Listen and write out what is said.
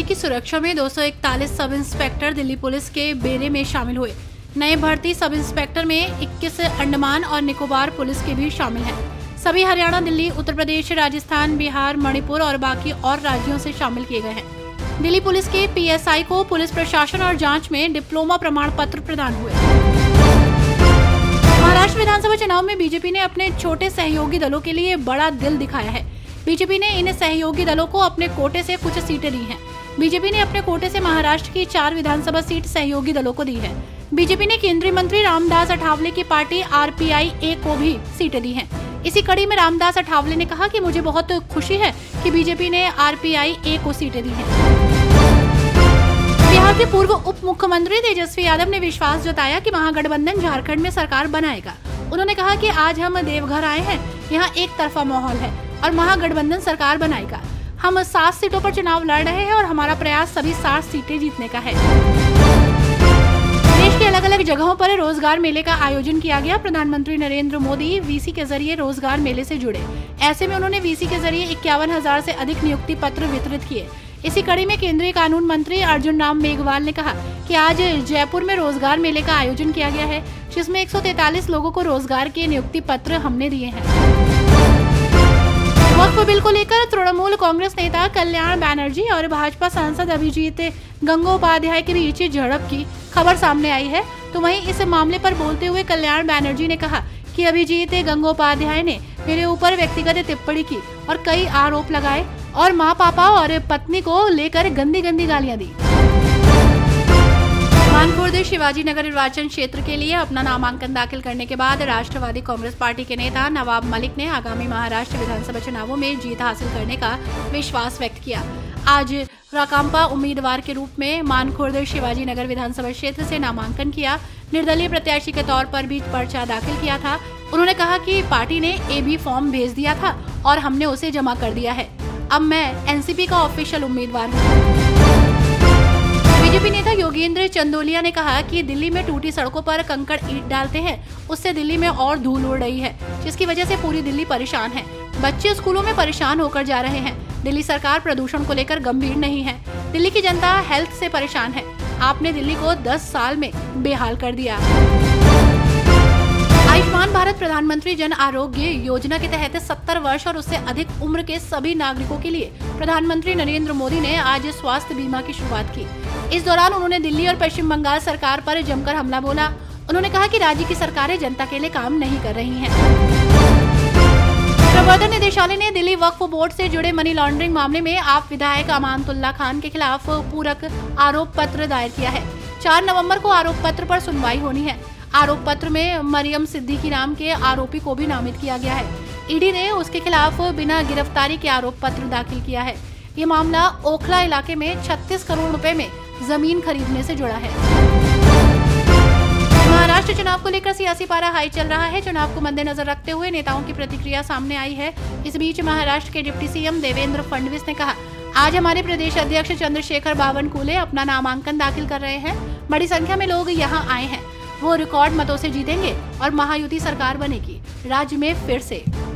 की सुरक्षा में 241 सब इंस्पेक्टर दिल्ली पुलिस के बेड़े में शामिल हुए। नए भर्ती सब इंस्पेक्टर में 21 अंडमान और निकोबार पुलिस के भी शामिल हैं। सभी हरियाणा, दिल्ली, उत्तर प्रदेश, राजस्थान, बिहार, मणिपुर और बाकी और राज्यों से शामिल किए गए हैं। दिल्ली पुलिस के पीएसआई को पुलिस प्रशासन और जांच में डिप्लोमा प्रमाण पत्र प्रदान हुए। महाराष्ट्र विधानसभा चुनाव में बीजेपी ने अपने छोटे सहयोगी दलों के लिए बड़ा दिल दिखाया है। बीजेपी ने इन सहयोगी दलों को अपने कोटे से कुछ सीटें दी हैं। बीजेपी ने अपने कोटे से महाराष्ट्र की 4 विधानसभा सीट सहयोगी दलों को दी है। बीजेपी ने केंद्रीय मंत्री रामदास अठावले की पार्टी आरपीआई को भी सीटें दी हैं। इसी कड़ी में रामदास अठावले ने कहा कि मुझे बहुत खुशी है कि बीजेपी ने आरपीआई को सीटें दी हैं। बिहार के पूर्व उप मुख्यमंत्री तेजस्वी यादव ने विश्वास जताया कि महागठबंधन झारखंड में सरकार बनाएगा। उन्होंने कहा कि आज हम देवघर आए हैं, यहाँ एक तरफा माहौल है और महागठबंधन सरकार बनाएगा। हम 7 सीटों पर चुनाव लड़ रहे हैं और हमारा प्रयास सभी 7 सीटें जीतने का है। देश के अलग अलग जगहों पर रोजगार मेले का आयोजन किया गया। प्रधानमंत्री नरेंद्र मोदी वीसी के जरिए रोजगार मेले से जुड़े। ऐसे में उन्होंने वीसी के जरिए 51,000 से अधिक नियुक्ति पत्र वितरित किए। इसी कड़ी में केंद्रीय कानून मंत्री अर्जुन राम मेघवाल ने कहा कि आज जयपुर में रोजगार मेले का आयोजन किया गया है, जिसमें 143 लोगों को रोजगार के नियुक्ति पत्र हमने दिए हैं। वक्फ बिल को लेकर तृणमूल कांग्रेस नेता कल्याण बैनर्जी और भाजपा सांसद अभिजीत गंगोपाध्याय के बीच झड़प की खबर सामने आई है। तो वहीं इस मामले पर बोलते हुए कल्याण बैनर्जी ने कहा कि अभिजीत गंगोपाध्याय ने मेरे ऊपर व्यक्तिगत टिप्पणी की और कई आरोप लगाए और माँ, पापा और पत्नी को लेकर गंदी गंदी गालियां दी। मानखुर्द शिवाजी नगर निर्वाचन क्षेत्र के लिए अपना नामांकन दाखिल करने के बाद राष्ट्रवादी कांग्रेस पार्टी के नेता नवाब मलिक ने आगामी महाराष्ट्र विधानसभा चुनावों में जीत हासिल करने का विश्वास व्यक्त किया। आज राकांपा उम्मीदवार के रूप में मानखुर्द शिवाजी नगर विधानसभा क्षेत्र से नामांकन किया। निर्दलीय प्रत्याशी के तौर पर भी पर्चा दाखिल किया था। उन्होंने कहा कि पार्टी ने एबी फॉर्म भेज दिया था और हमने उसे जमा कर दिया है। अब मैं एनसीपी का ऑफिशियल उम्मीदवार हूँ। बीजेपी नेता योगेंद्र चंदोलिया ने कहा कि दिल्ली में टूटी सड़कों पर कंकड़ ईंट डालते हैं, उससे दिल्ली में और धूल उड़ रही है, जिसकी वजह से पूरी दिल्ली परेशान है। बच्चे स्कूलों में परेशान होकर जा रहे हैं। दिल्ली सरकार प्रदूषण को लेकर गंभीर नहीं है। दिल्ली की जनता हेल्थ से परेशान है। आपने दिल्ली को 10 साल में बेहाल कर दिया। आयुष्मान भारत प्रधानमंत्री जन आरोग्य योजना के तहत 70 वर्ष और उससे अधिक उम्र के सभी नागरिकों के लिए प्रधानमंत्री नरेंद्र मोदी ने आज स्वास्थ्य बीमा की शुरुआत की। इस दौरान उन्होंने दिल्ली और पश्चिम बंगाल सरकार पर जमकर हमला बोला। उन्होंने कहा कि राज्य की सरकारें जनता के लिए काम नहीं कर रही हैं। प्रवर्तन निदेशालय ने दिल्ली वक्फ बोर्ड से जुड़े मनी लॉन्ड्रिंग मामले में आप विधायक अमानतुल्लाह खान के खिलाफ पूरक आरोप पत्र दायर किया है। 4 नवंबर को आरोप पत्र पर सुनवाई होनी है। आरोप पत्र में मरियम सिद्दीकी नाम के आरोपी को भी नामित किया गया है। ईडी ने उसके खिलाफ बिना गिरफ्तारी के आरोप पत्र दाखिल किया है। ये मामला ओखला इलाके में 36 करोड़ रुपए में जमीन खरीदने से जुड़ा है। महाराष्ट्र चुनाव को लेकर सियासी पारा हाई चल रहा है। चुनाव को मद्देनजर रखते हुए नेताओं की प्रतिक्रिया सामने आई है। इस बीच महाराष्ट्र के डिप्टी सीएम देवेंद्र फडणवीस ने कहा, आज हमारे प्रदेश अध्यक्ष चंद्रशेखर बावनकुले अपना नामांकन दाखिल कर रहे हैं। बड़ी संख्या में लोग यहाँ आए हैं। वो रिकॉर्ड मतों से जीतेंगे और महायुति सरकार बनेगी राज्य में फिर से।